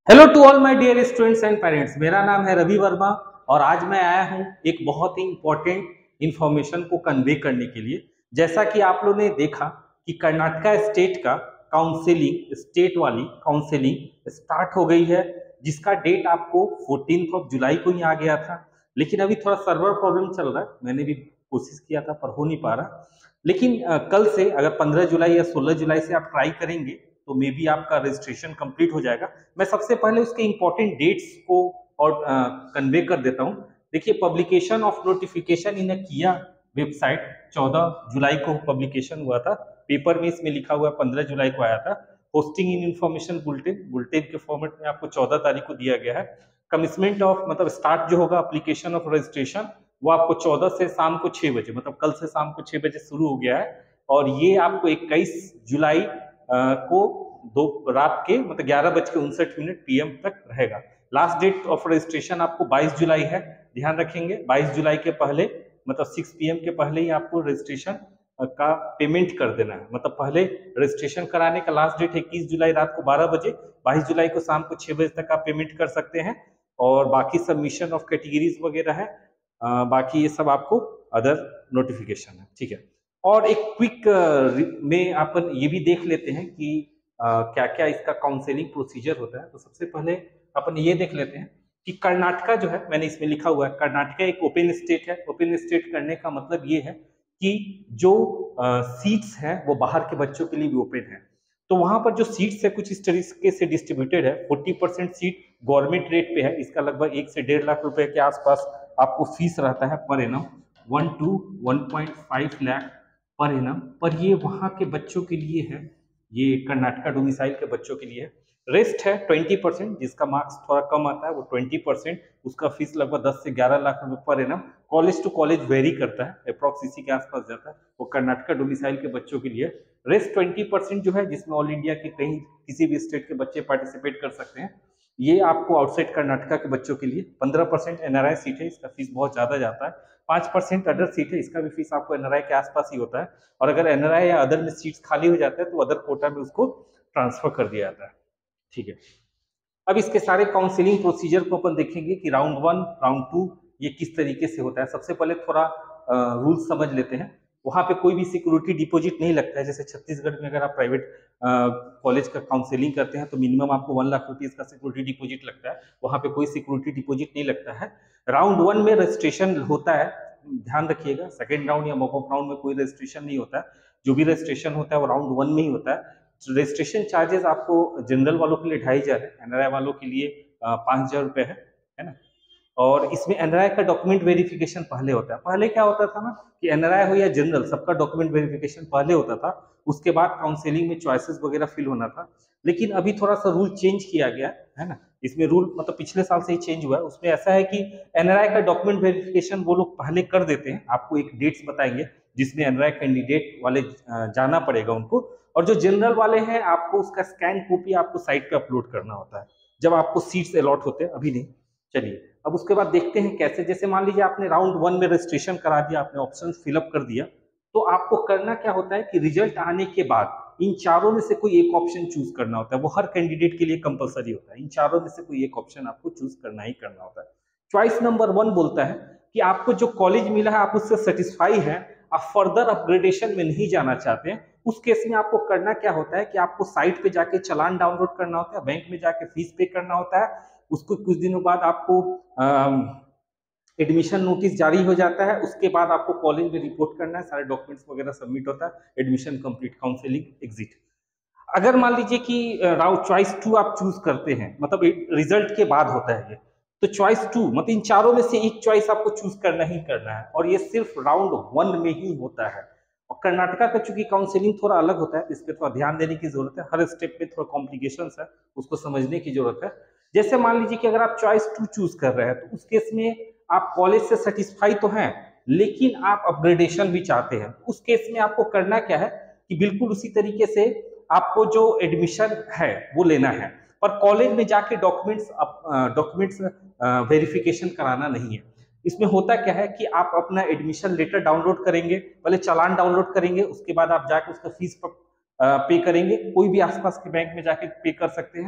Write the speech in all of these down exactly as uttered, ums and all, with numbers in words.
Hello to all my dear students and parents. मेरा नाम है रवि वर्मा और आज मैं आया हूं एक बहुत ही इंपॉर्टेंट इंफॉर्मेशन को कन्वे करने के लिए। जैसा कि आप लोगों ने देखा कि कर्नाटका स्टेट का काउंसिलिंग स्टेट वाली काउंसिलिंग स्टार्ट हो गई है, जिसका डेट आपको फोर्टीन ऑफ जुलाई को ही आ गया था। लेकिन अभी थोड़ा सर्वर प्रॉब्लम चल रहा है, मैंने भी कोशिश किया था पर हो नहीं पा रहा। लेकिन अ, कल से अगर पंद्रह जुलाई या सोलह जुलाई से आप ट्राई करेंगे तो मे बी आपका रजिस्ट्रेशन कंप्लीट हो जाएगा। मैं सबसे पहले उसके इंपॉर्टेंट डेट्स को और कन्वे कर देता हूं। देखिए, पब्लिकेशन ऑफ नोटिफिकेशन इन किया वेबसाइट चौदह जुलाई को पब्लिकेशन हुआ था। पेपर में इसमें लिखा हुआ पंद्रह जुलाई को आया था। Posting in information bulletin bulletin के फॉर्मेट में आपको चौदह तारीख को दिया गया है। कमिटमेंट ऑफ मतलब स्टार्ट जो होगा एप्लीकेशन ऑफ रजिस्ट्रेशन वो आपको चौदह से शाम को छह बजे मतलब कल से शाम को छह बजे शुरू हो गया है और ये आपको इक्कीस जुलाई को दो रात के मतलब ग्यारह बज के उनसठ मिनट पीएम तक रहेगा। लास्ट डेट ऑफ रजिस्ट्रेशन आपको बाईस जुलाई है, ध्यान रखेंगे। बाईस जुलाई के पहले मतलब छह पीएम के पहले ही आपको रजिस्ट्रेशन का पेमेंट कर देना है। मतलब पहले रजिस्ट्रेशन कराने का लास्ट डेट है इक्कीस जुलाई रात को बारह बजे, बाईस जुलाई को शाम को छह बजे तक आप पेमेंट कर सकते हैं। और बाकी सबमिशन ऑफ कैटेगरीज वगैरह है, आ, बाकी ये सब आपको अदर नोटिफिकेशन है, ठीक है। और एक क्विक में अपन ये भी देख लेते हैं कि क्या क्या इसका काउंसलिंग प्रोसीजर होता है। तो सबसे पहले अपन ये देख लेते हैं कि कर्नाटका जो है, मैंने इसमें लिखा हुआ है कर्नाटका एक ओपन स्टेट है। ओपन स्टेट करने का मतलब ये है कि जो सीट्स हैं वो बाहर के बच्चों के लिए भी ओपन है। तो वहां पर जो सीट्स है कुछ इस तरीके से डिस्ट्रीब्यूटेड है। Forty percent seat government rate पे है, इसका लगभग एक से डेढ़ लाख रुपए के आसपास आपको फीस रहता है per annum, one two one point five lakh per annum. पर ये वहां के बच्चों के लिए है, ये कर्नाटका डोमिसाइल के बच्चों के लिए। रेस्ट है ट्वेंटी परसेंट, जिसका मार्क्स थोड़ा कम आता है वो ट्वेंटी परसेंट, उसका फीस लगभग दस से ग्यारह लाख रुपए per annum. College to college vary करता है, अप्रॉक्स इसी के आसपास जाता है। वो कर्नाटका डोमिसाइल के बच्चों के लिए रेस्ट ट्वेंटी परसेंट जो है, जिसमें ऑल इंडिया के कहीं किसी भी स्टेट के बच्चे पार्टिसिपेट कर सकते हैं। ये आपको आउटसाइड कर्नाटका के बच्चों के लिए पंद्रह परसेंट एनआरआई सीट है, इसका फीस बहुत ज्यादा जाता है। पांच परसेंट अदर सीट है, इसका भी फीस आपको एनआरआई के आसपास ही होता है। और अगर एनआरआई या अदर में सीट्स खाली हो जाते हैं तो अदर कोटा में उसको ट्रांसफर कर दिया जाता है, ठीक है। अब इसके सारे काउंसलिंग प्रोसीजर को अपन देखेंगे कि राउंड वन राउंड टू ये किस तरीके से होता है। सबसे पहले थोड़ा रूल समझ लेते हैं। वहां पे कोई भी सिक्योरिटी डिपॉजिट नहीं लगता है। जैसे छत्तीसगढ़ में अगर आप प्राइवेट कॉलेज का काउंसलिंग करते हैं तो मिनिमम आपको वन लाख रुपीज का सिक्योरिटी डिपॉजिट लगता है, वहां पे कोई सिक्योरिटी डिपॉजिट नहीं लगता है। राउंड वन में रजिस्ट्रेशन होता है, ध्यान रखिएगा। सेकेंड राउंड या मॉकअप राउंड में कोई रजिस्ट्रेशन नहीं होता है। जो भी रजिस्ट्रेशन होता है वो राउंड वन में ही होता है। रजिस्ट्रेशन चार्जेस आपको जनरल वालों के लिए ढाई हजार है, एनआरआई वालों के लिए पांच हजार रुपए है, है ना। और इसमें एनआरआई का डॉक्यूमेंट वेरिफिकेशन पहले होता है। पहले क्या होता था ना कि एनआरआई हो या जनरल, सबका डॉक्यूमेंट वेरिफिकेशन पहले होता था, उसके बाद काउंसलिंग में चॉइसेस वगैरह फिल होना था। लेकिन अभी थोड़ा सा रूल चेंज किया गया है ना। इसमें रूल मतलब पिछले साल से ही चेंज हुआ है। उसमें ऐसा है कि एनआरआई का डॉक्यूमेंट वेरिफिकेशन वो लोग पहले कर देते हैं, आपको एक डेट्स बताएंगे जिसमें एनआरआई कैंडिडेट वाले जाना पड़ेगा उनको। और जो जनरल वाले हैं आपको उसका स्कैन कॉपी आपको साइट पे अपलोड करना होता है जब आपको सीट्स अलॉट होते हैं, अभी नहीं। चलिए अब उसके बाद देखते हैं कैसे। जैसे मान लीजिए आपने राउंड वन में रजिस्ट्रेशन करा दिया, आपने ऑप्शन फिलअप कर दिया, तो आपको करना क्या होता है कि रिजल्ट आने के बाद इन चारों में से कोई एक ऑप्शन चूज करना होता है। वो हर कैंडिडेट के लिए कंपलसरी होता है। इन चारों में से कोई एक ऑप्शन आपको चूज करना ही करना होता है। चॉइस नंबर वन बोलता है कि आपको जो कॉलेज मिला है आप उससे सेटिस्फाई है, आप फर्दर अपग्रेडेशन में नहीं जाना चाहते हैं, उस केस में आपको करना क्या होता है कि आपको साइट पे जाके चालान डाउनलोड करना होता है, बैंक में जाके फीस पे करना होता है। उसको कुछ दिनों बाद आपको एडमिशन नोटिस जारी हो जाता है, उसके बाद आपको कॉलेज में रिपोर्ट करना है, सारे डॉक्यूमेंट्स वगैरह सबमिट होता है, एडमिशन कंप्लीट, काउंसलिंग एग्जिट। अगर मान लीजिए कि राउंड चॉइस टू आप चूज करते हैं, मतलब रिजल्ट के बाद होता है ये, तो चॉइस टू मतलब इन चारों में से एक चॉइस आपको चूज करना ही करना है और ये सिर्फ राउंड वन में ही होता है। और कर्नाटका का चूंकि काउंसलिंग थोड़ा अलग होता है, इस पर थोड़ा ध्यान देने की जरूरत है। हर स्टेप पे थोड़ा कॉम्प्लिकेशंस है, उसको समझने की जरूरत है। जैसे मान लीजिए कि अगर आप चॉइस टू चूज कर रहे हैं तो उस केस में आप कॉलेज से सेटिस्फाई तो हैं लेकिन आप अपग्रेडेशन भी चाहते हैं। उस केस में आपको करना क्या है कि बिल्कुल उसी तरीके से आपको जो एडमिशन है वो लेना है, पर कॉलेज में जाके डॉक्यूमेंट्स डॉक्यूमेंट्स वेरिफिकेशन कराना नहीं है। इसमें होता क्या है कि आप अपना एडमिशन लेटर डाउनलोड करेंगे, पहले चालान डाउनलोड करेंगे, उसके बाद आप जाके उसका फीस पे करेंगे। कोई भी आसपास के बैंक में जाके पे कर सकते हैं।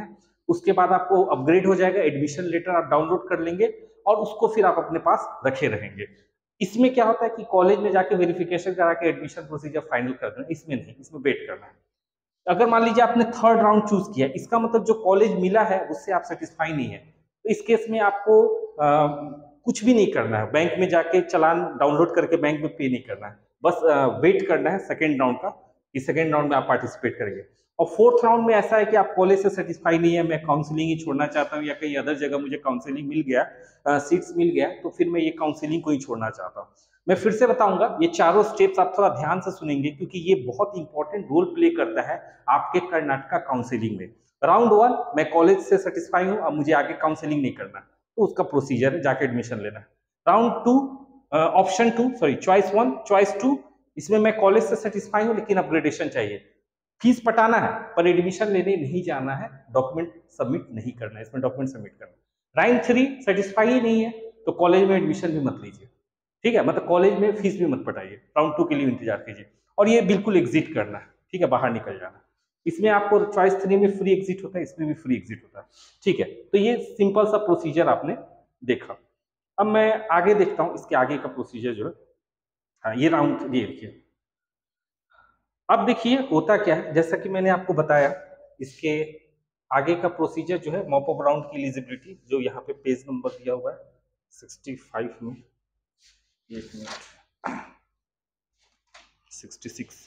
उसके बाद आपको अपग्रेड हो जाएगा, एडमिशन लेटर आप डाउनलोड कर लेंगे और उसको फिर आप अपने पास रखे रहेंगे। इसमें क्या होता है कि कॉलेज में जाके वेरिफिकेशन करा के एडमिशन प्रोसीजर फाइनल कर देना, इसमें नहीं, इसमें वेट करना है। अगर मान लीजिए आपने थर्ड राउंड चूज किया, इसका मतलब जो कॉलेज मिला है उससे आप सेटिस्फाई नहीं है, तो इस केस में आपको आ, कुछ भी नहीं करना है, बैंक में जाके चालान डाउनलोड करके बैंक में पे नहीं करना है, बस आ, वेट करना है सेकेंड राउंड का, कि सेकेंड राउंड में आप पार्टिसिपेट करेंगे। और फोर्थ राउंड में ऐसा है कि आप कॉलेज से सेटिस्फाई नहीं है, मैं काउंसलिंग ही छोड़ना चाहता हूँ या कहीं अदर जगह मुझे काउंसलिंग मिल गया, सीट्स मिल गया, तो फिर मैं ये काउंसलिंग को ही छोड़ना चाहता हूँ। मैं फिर से बताऊंगा, ये चारों स्टेप्स आप थोड़ा ध्यान से सुनेंगे क्योंकि ये बहुत इंपॉर्टेंट रोल प्ले करता है आपके कर्नाटका काउंसलिंग में। राउंड वन, मैं कॉलेज से सेटिस्फाई हूँ, अब मुझे आगे काउंसलिंग नहीं करना, तो उसका प्रोसीजर है जाके एडमिशन लेना है। Round two, option two sorry choice one, choice two, इसमें मैं कॉलेज से सेटिस्फाई हूँ लेकिन अपग्रेडेशन चाहिए, फीस पटाना है पर एडमिशन लेने नहीं जाना है, डॉक्यूमेंट सबमिट नहीं करना है, इसमें डॉक्यूमेंट सबमिट करना। राउंड थ्री, सेटिस्फाई ही नहीं है तो कॉलेज में एडमिशन भी मत लीजिए, ठीक है, मतलब कॉलेज में फीस भी मत पटाइए, राउंड टू के लिए इंतजार कीजिए और ये बिल्कुल एग्जिट करना है, ठीक है, बाहर निकल जाना। इसमें आपको चॉइस थ्री में फ्री एग्जिट होता है, इसमें भी फ्री एग्जिट होता है, ठीक है। तो ये सिंपल सा प्रोसीजर आपने देखा। अब मैं आगे देखता हूं, इसके आगे का प्रोसीजर जो है, हाँ ये राउंड, ये देखिए, अब देखिए होता क्या है, जैसा कि मैंने आपको बताया, इसके आगे का प्रोसीजर जो है मॉप अप राउंड की एलिजिबिलिटी, जो यहाँ पे पेज नंबर दिया हुआ है सिक्सटी फाइव में, एक मिनट, सिक्सटी सिक्स,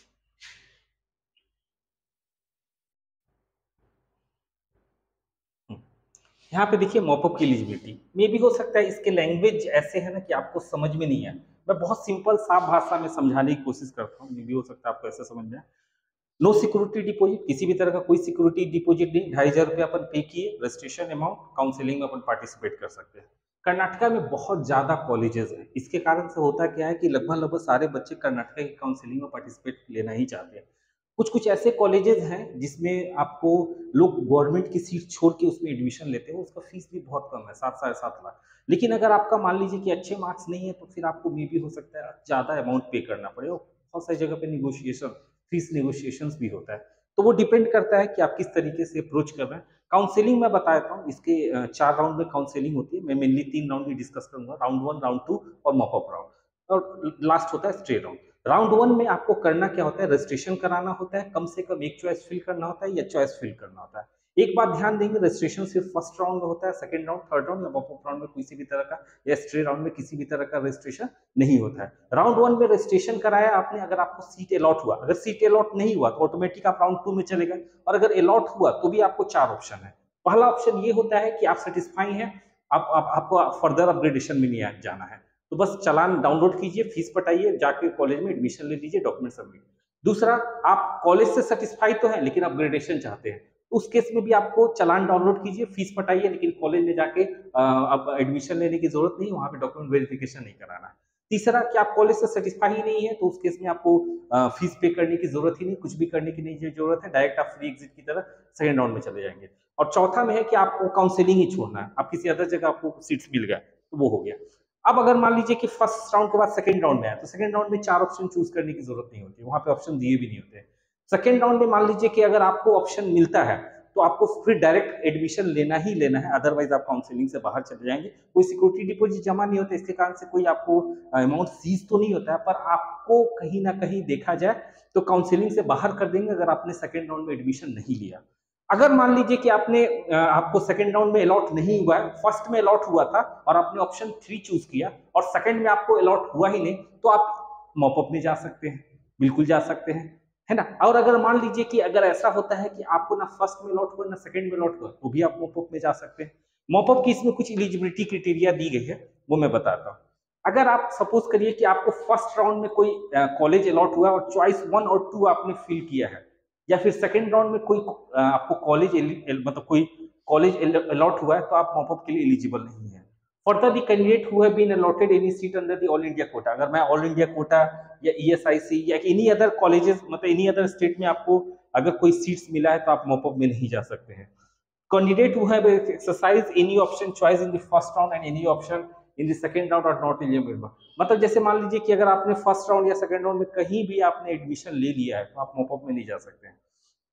यहाँ पे देखिए मॉपअप की एलिजिबिलिटी में भी हो सकता है, इसके लैंग्वेज ऐसे है ना कि आपको समझ में नहीं है, मैं बहुत सिंपल साफ भाषा में समझाने की कोशिश करता हूँ, मे भी हो सकता है आपको ऐसे समझ में आए। नो सिक्योरिटी डिपॉजिट, किसी भी तरह का कोई सिक्योरिटी डिपॉजिट नहीं, ढाई हजार रुपये अपन पे किए, रजिस्ट्रेशन अमाउंट, काउंसलिंग में अपन पार्टिसिपेट कर सकते हैं। कर्नाटका में बहुत ज्यादा कॉलेजेस हैं, इसके कारण से होता क्या है कि लगभग लगभग सारे बच्चे कर्नाटका की काउंसलिंग में पार्टिसिपेट लेना ही चाहते हैं। कुछ कुछ ऐसे कॉलेजेस हैं जिसमें आपको लोग गवर्नमेंट की सीट छोड़ के उसमें एडमिशन लेते हैं, उसका फीस भी बहुत कम है, सात साढ़े सात लाख। लेकिन अगर आपका मान लीजिए कि अच्छे मार्क्स नहीं है तो फिर आपको मे भी हो सकता है ज्यादा अमाउंट पे करना पड़े, और बहुत सारी जगह पे निगोशिएशन, फीस निगोशिएशंस भी होता है, तो वो डिपेंड करता है कि आप किस तरीके से अप्रोच कर रहे हैं। काउंसलिंग मैं बता देता हूँ, इसके चार राउंड में काउंसलिंग होती है, मैं मेनली तीन राउंड ही डिस्कस करूंगा, राउंड वन, राउंड टू और मॉपअप राउंड, और लास्ट होता है स्ट्रे राउंड। राउंड वन में आपको करना क्या होता है, रजिस्ट्रेशन कराना होता है, कम से कम एक चॉइस फिल करना होता है या चॉइस फिल करना होता है। एक बात ध्यान देंगे, रजिस्ट्रेशन सिर्फ फर्स्ट राउंड में होता है, सेकंड राउंड, थर्ड राउंड या मॉपअप राउंड में किसी भी तरह का, या स्ट्रे राउंड में किसी भी तरह का रजिस्ट्रेशन नहीं होता है। राउंड वन में रजिस्ट्रेशन कराया आपने, अगर आपको सीट अलॉट हुआ, अगर सीट अलॉट नहीं हुआ तो ऑटोमेटिक आप राउंड टू में चले गए, और अगर अलॉट हुआ तो भी आपको चार ऑप्शन है। पहला ऑप्शन ये होता है कि आप सेटिस्फाई हैं, आप, आप आपको फर्दर अपग्रेडेशन में नहीं जाना है, तो बस चालान डाउनलोड कीजिए, फीस पटाइए, जाके कॉलेज में एडमिशन ले लीजिए, डॉक्यूमेंट सबमिट। दूसरा, आप कॉलेज से सेटिस्फाई तो है लेकिन अपग्रेडेशन चाहते हैं, उस केस में भी आपको चालान डाउनलोड कीजिए, फीस पटाइए, लेकिन कॉलेज में जाके अब एडमिशन लेने की जरूरत नहीं, वहां पे डॉक्यूमेंट वेरिफिकेशन नहीं कराना है। तीसरा, कि आप कॉलेज से सेटिस्फाई ही नहीं है तो उस केस में आपको फीस पे करने की जरूरत ही नहीं, कुछ भी करने की नहीं जरूरत है, डायरेक्ट आप फ्री एग्जिट की तरह सेकेंड राउंड में चले जाएंगे। और चौथा में है कि आपको काउंसलिंग ही छोड़ना है, आप किसी अदर जगह आपको सीट्स मिल गया तो वो हो गया। अब अगर मान लीजिए कि फर्स्ट राउंड के बाद सेकंड राउंड में आया, तो सेकंड राउंड में चार ऑप्शन चूज करने की जरूरत नहीं होती, वहां पे ऑप्शन दिए भी नहीं होते। सेकंड राउंड में मान लीजिए कि अगर आपको ऑप्शन मिलता है तो आपको फिर डायरेक्ट एडमिशन लेना ही लेना है, अदरवाइज आप काउंसलिंग से बाहर चले जाएंगे। कोई सिक्योरिटी डिपॉजिट जमा नहीं होता, इसके कारण से कोई आपको अमाउंट सीज तो नहीं होता है, पर आपको कहीं ना कहीं देखा जाए तो काउंसलिंग से बाहर कर देंगे अगर आपने सेकंड राउंड में एडमिशन नहीं लिया। अगर मान लीजिए कि आपने आपको सेकंड राउंड में अलॉट नहीं हुआ है, फर्स्ट में अलॉट हुआ था और आपने ऑप्शन थ्री चूज किया और सेकंड में आपको अलॉट हुआ ही नहीं, तो आप मॉपअप में जा सकते हैं, बिल्कुल जा सकते हैं, है ना। और अगर मान लीजिए कि अगर ऐसा होता है कि आपको ना फर्स्ट में अलॉट हुआ ना सेकंड में अलॉट हुआ, तो भी आप मॉपअप में जा सकते हैं। मॉपअप की इसमें कुछ एलिजिबिलिटी क्राइटेरिया दी गई है, वो मैं बताता हूँ। अगर आप सपोज करिए कि आपको फर्स्ट राउंड में कोई कॉलेज अलॉट हुआ और चॉइस वन और टू आपने फिल किया है, या फिर सेकंड राउंड में कोई आपको कॉलेज मतलब कोई कॉलेज अलॉट हुआ है, तो आप मॉपअप के लिए एलिजिबल नहीं है। Further the candidate who have been allotted any seat under the all India quota, अगर मैं ऑल इंडिया कोटा या ईएसआईसी या एनी अदर कॉलेजेस मतलब एनी अदर स्टेट में आपको अगर कोई सीट्स मिला है तो आप मॉपअप में नहीं जा सकते हैं। Candidate who have exercise any option choice in the first round and any option in the second round are not eligible, मतलब जैसे मान लीजिए कि अगर आपने फर्स्ट राउंड या सेकंड राउंड में कहीं भी आपने एडमिशन ले लिया है तो आप मॉपअप में नहीं जा सकते हैं।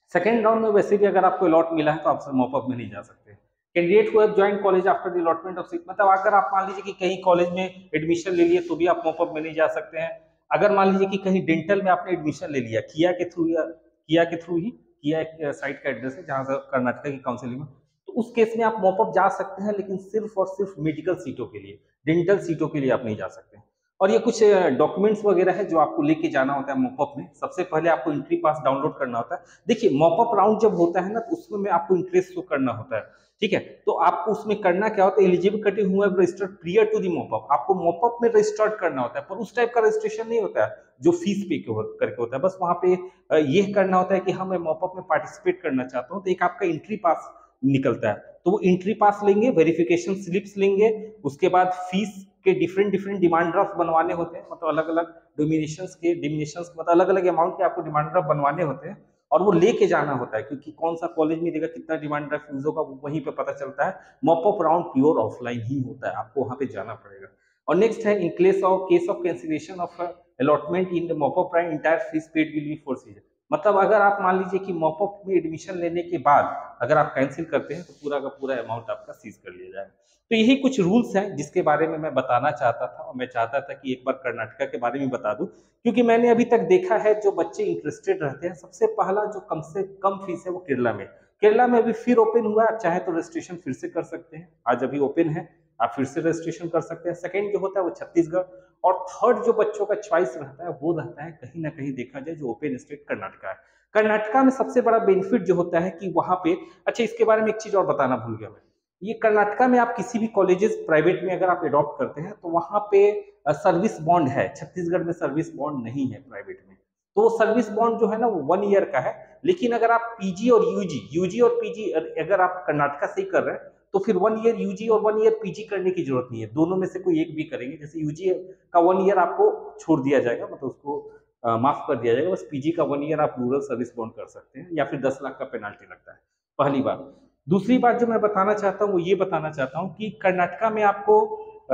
सेकेंड राउंड में वैसे भी अगर आपको अलॉट मिला है तो आप मॉपअप में नहीं जा सकते। Candidate who have joined college after the allotment of seat, मतलब अगर आप मान लीजिए कि कहीं कॉलेज में एडमिशन ले लिए तो भी आप मॉपअप में नहीं जा सकते हैं। अगर मान लीजिए कि कहीं डेंटल में आपने एडमिशन ले लिया किया के थ्रू या किया के थ्रू ही, किया एक साइट का एड्रेस है जहां से कर्नाटक की काउंसिलिंग में, तो उस केस में आप मॉपअप जा सकते हैं, लेकिन सिर्फ और सिर्फ मेडिकल सीटों के लिए, डेंटल सीटों के लिए आप नहीं जा सकते। और ये कुछ डॉक्यूमेंट्स वगैरह है जो आपको लेके जाना होता है मॉपअप में। सबसे पहले आपको एंट्री पास डाउनलोड करना होता है। देखिए मॉपअप राउंड जब होता है ना तो उसमें आपको इंटरेस्ट शो करना होता है, ठीक है। तो आपको उसमें करना क्या होता है, एलिजिबिलिटी हुआ registered prior to the mop up, आपको मॉपअप में रजिस्टर्ड करना होता है, पर उस टाइप का रजिस्ट्रेशन नहीं होता है जो फीस पे करके होता है। बस वहां पे ये करना होता है कि हाँ मैं मॉपअप में पार्टिसिपेट करना चाहता हूँ, तो एक आपका एंट्री पास निकलता है, तो वो एंट्री पास लेंगे, वेरिफिकेशन स्लिप्स लेंगे, उसके बाद फीस के डिफरेंट डिफरेंट डिमांड ड्राफ्ट बनवाने होते हैं, मतलब अलग अलग डोमिनेशंस के डिमिनेशंस मतलब अलग अलग अमाउंट के आपको डिमांड ड्राफ्ट बनवाने होते हैं, और वो लेके जाना होता है, क्योंकि कौन सा कॉलेज में देगा कितना डिमांड ड्राफ्ट यूज होगा वो वहीं पे पता चलता है। मॉपअप राउंड प्योर ऑफलाइन ही होता है, आपको वहां पे जाना पड़ेगा। और नेक्स्ट है in case of case of cancellation of allotment in the mop up round entire fees paid will be forfeited, मतलब अगर आप मान लीजिए कि मॉपअप में एडमिशन लेने के बाद अगर आप कैंसिल करते हैं तो पूरा का पूरा अमाउंट आपका सीज कर लिया जाएगा। तो यही कुछ रूल्स हैं जिसके बारे में मैं बताना चाहता था, और मैं चाहता था कि एक बार कर्नाटका के बारे में बता दूं, क्योंकि मैंने अभी तक देखा है जो बच्चे इंटरेस्टेड रहते हैं, सबसे पहला जो कम से कम फीस है वो केरला में। केरला में अभी फिर ओपन हुआ है, आप चाहे तो रजिस्ट्रेशन फिर से कर सकते हैं, आज अभी ओपन है, आप फिर से रजिस्ट्रेशन कर सकते हैं। सेकंड जो होता है वो छत्तीसगढ़, और थर्ड जो बच्चों का चॉइस रहता है वो रहता है कहीं ना कहीं देखा जाए जो ओपन स्टेट कर्नाटका है। कर्नाटका में सबसे बड़ा बेनिफिट जो होता है कि वहां पे, अच्छा इसके बारे में एक चीज और बताना भूल गया मैं, ये कर्नाटका में आप किसी भी कॉलेजेस प्राइवेट में अगर आप अडॉप्ट करते हैं तो वहां पे सर्विस बॉन्ड है, छत्तीसगढ़ में सर्विस बॉन्ड नहीं है प्राइवेट में, तो वो सर्विस बॉन्ड जो है ना वो वन ईयर का है। लेकिन अगर आप पीजी और यूजी यूजी और पीजी अगर आप कर्नाटका से ही कर रहे हैं तो फिर वन ईयर यूजी और वन ईयर पीजी करने की जरूरत नहीं है, दोनों में से कोई एक भी करेंगे। जैसे यूजी का वन ईयर आपको छोड़ दिया जाएगा, मतलब उसको आ, माफ कर दिया जाएगा, बस पीजी का वन ईयर आप रूरल सर्विस बॉन्ड कर सकते हैं, या फिर दस लाख का पेनाल्टी लगता है, पहली बात। दूसरी बात जो मैं बताना चाहता हूँ वो ये बताना चाहता हूँ कि कर्नाटका में आपको आ,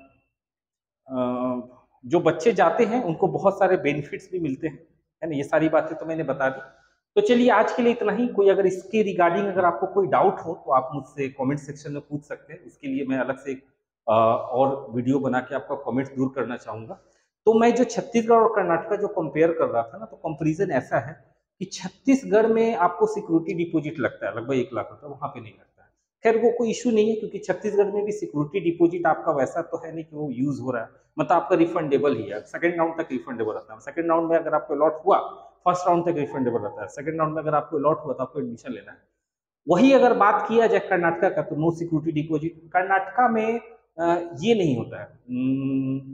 आ, जो बच्चे जाते हैं उनको बहुत सारे बेनिफिट्स भी मिलते हैं, है ना। ये सारी बातें तो मैंने बता दी। तो चलिए आज के लिए इतना ही। कोई अगर इसके रिगार्डिंग अगर आपको कोई डाउट हो तो आप मुझसे कमेंट सेक्शन में पूछ सकते हैं, इसके लिए मैं अलग से आ, और वीडियो बना के आपका कमेंट्स दूर करना चाहूंगा। तो मैं जो छत्तीसगढ़ और कर्नाटका जो कंपेयर कर रहा था ना, तो कंपैरिजन ऐसा है कि छत्तीसगढ़ में आपको सिक्योरिटी डिपॉजिट लगता है लगभग एक लाख रुपए, वहां पे नहीं लगता है। खैर वो कोई इशू नहीं है, क्योंकि छत्तीसगढ़ में भी सिक्योरिटी डिपॉजिट आपका वैसा तो है नहीं कि वो यूज हो रहा है, मतलब आपका रिफंडेबल ही है, सेकंड राउंड तक रिफंडेबल रहता है। सेकंड राउंड में अगर आपको अलॉट हुआ, फर्स्ट राउंड तक रिफंडेबल रहता है, सेकंड राउंड में अगर आपको अलॉट हुआ तो आपको एडमिशन लेना है। वही अगर बात किया जाए कर्नाटका का, तो नो सिक्योरिटी डिपॉजिट कर्नाटका में आ, ये नहीं होता है।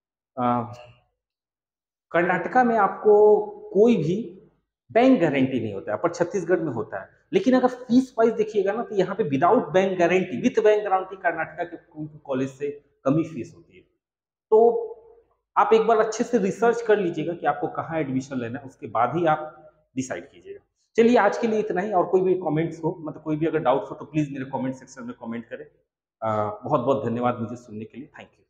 कर्नाटका में आपको कोई भी बैंक गारंटी नहीं होता है, पर छत्तीसगढ़ में होता है। लेकिन अगर फीस वाइज देखिएगा ना तो यहाँ पे without bank guarantee, with bank guarantee Karnataka के कॉलेज से कम ही फीस होती है। तो आप एक बार अच्छे से रिसर्च कर लीजिएगा कि आपको कहाँ एडमिशन लेना है, उसके बाद ही आप डिसाइड कीजिएगा। चलिए आज के लिए इतना ही, और कोई भी कमेंट्स हो, मतलब कोई भी अगर डाउट्स हो तो प्लीज मेरे कमेंट सेक्शन में कमेंट करें। बहुत बहुत धन्यवाद मुझे सुनने के लिए, थैंक यू।